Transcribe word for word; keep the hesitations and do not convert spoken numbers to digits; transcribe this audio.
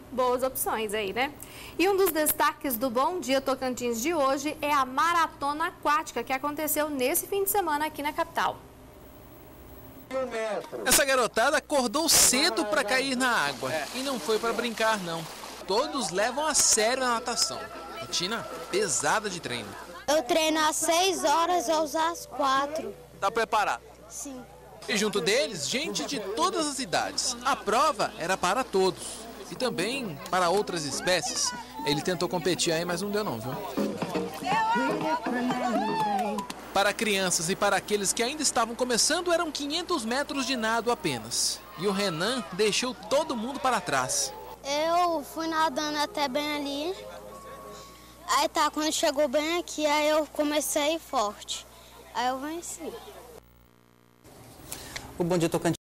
Boas opções aí, né? E um dos destaques do Bom Dia Tocantins de hoje é a maratona aquática que aconteceu nesse fim de semana aqui na capital. Essa garotada acordou cedo para cair na água e não foi para brincar, não. Todos levam a sério a natação. Rotina pesada de treino. Eu treino às seis horas e uso às quatro. Tá preparado? Sim. E junto deles, gente de todas as idades. A prova era para todos. E também para outras espécies. Ele tentou competir aí, mas não deu não, viu? Para crianças e para aqueles que ainda estavam começando, eram quinhentos metros de nado apenas. E o Renan deixou todo mundo para trás. Eu fui nadando até bem ali. Aí tá, quando chegou bem aqui, aí eu comecei a ir forte. Aí eu venci. O Bom Dia Tocantins